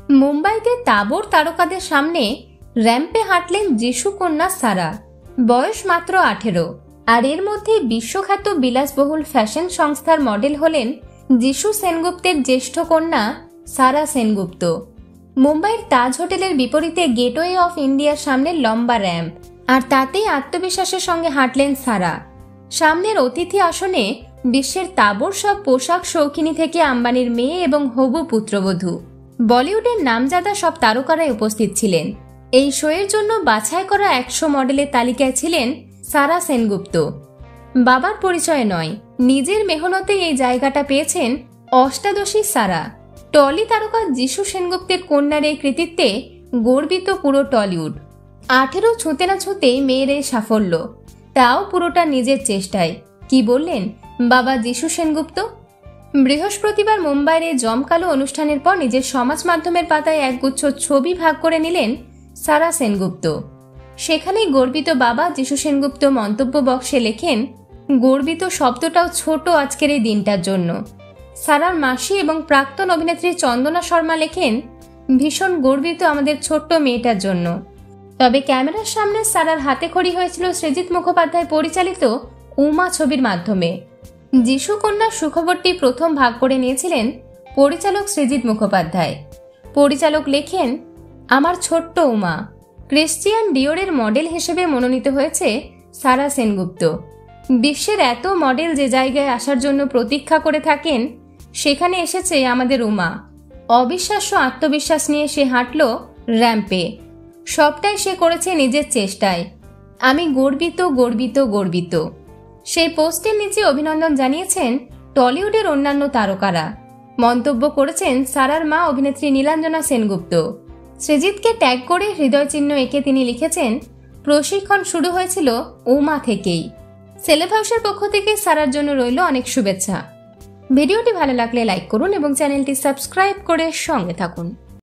মুম্বাইতে তাবড় তারকাদের সামনে র্যাম্পে হাঁটলেন যিশু কন্যা সারা। বয়স মাত্র 18, আর এর মধ্যে বিশ্বখ্যাত বিলাসবহুল ফ্যাশন সংস্থার মডেল হলেন যিশু সেনগুপ্তের জ্যেষ্ঠ কন্যা সারা সেনগুপ্ত। মুম্বাইয়ের তাজ হোটেলের বিপরীতে গেটওয়ে অফ ইন্ডিয়ার সামনে লম্বা র্যাম্প, আর তাতেই আত্মবিশ্বাসের সঙ্গে হাঁটলেন সারা। সামনের অতিথি আসনে বিশ্বের তাবড় সব পোশাক শৌখিনী থেকে আম্বানির মেয়ে এবং হবু পুত্রবধূ, বলিউডের নামজাদা সব তারকারাই উপস্থিত ছিলেন। এই শোয়ের জন্য বাছাই করা 100 মডেলের তালিকায় ছিলেন সারা সেনগুপ্ত। বাবার পরিচয় নয়, নিজের মেহনতে এই জায়গাটা পেয়েছেন অষ্টাদশী সারা। টলি তারকা যিশু সেনগুপ্তের কন্যার এই কৃতিত্বে গর্বিত পুরো টলিউড। 18 ছুঁতে না ছুঁতেই মেয়ের এই সাফল্য, তাও পুরোটা নিজের চেষ্টায়। কি বললেন বাবা যিশু সেনগুপ্ত? বৃহস্পতিবার মুম্বাইয়ের এই জমকালো অনুষ্ঠানের পর নিজের সমাজ মাধ্যমের পাতায় একগুচ্ছ ছবি ভাগ করে নিলেন সারা সেনগুপ্ত। সেখানেই গর্বিত বাবা যিশু সেনগুপ্ত মন্তব্য বক্সে লেখেন, গর্বিত শব্দটাও ছোট আজকের এই দিনটার জন্য। সারার মাসি এবং প্রাক্তন অভিনেত্রী চন্দনা শর্মা লেখেন, ভীষণ গর্বিত আমাদের ছোট্ট মেয়েটার জন্য। তবে ক্যামেরার সামনে সারার হাতে খড়ি হয়েছিল সৃজিত মুখোপাধ্যায় পরিচালিত উমা ছবির মাধ্যমে। যিশু কন্যার সুখবরটি প্রথম ভাগ করে নিয়েছিলেন পরিচালক সৃজিত মুখোপাধ্যায়। পরিচালক লেখেন, আমার ছোট্ট উমা। ক্রিশ্চিয়ান ডিওরের মডেল হিসেবে মনোনীত হয়েছে সারা সেনগুপ্ত। বিশ্বের এত মডেল যে জায়গায় আসার জন্য প্রতীক্ষা করে থাকেন, সেখানে এসেছে আমাদের উমা। অবিশ্বাস্য আত্মবিশ্বাস নিয়ে সে হাঁটল র্যাম্পে। সবটাই সে করেছে নিজের চেষ্টায়। আমি গর্বিত গর্বিত গর্বিত। সেই পোস্টের নিচে অভিনন্দন জানিয়েছেন টলিউডের অন্যান্য তারকারা। মন্তব্য করেছেন সারার মা অভিনেত্রী নীলাঞ্জনা সেনগুপ্ত। সৃজিতকে ট্যাগ করে হৃদয় চিহ্ন এঁকে তিনি লিখেছেন, প্রশিক্ষণ শুরু হয়েছিল উমা থেকেই। সেলেব হাউসের পক্ষ থেকে সারার জন্য রইল অনেক শুভেচ্ছা। ভিডিওটি ভালো লাগলে লাইক করুন এবং চ্যানেলটি সাবস্ক্রাইব করে সঙ্গে থাকুন।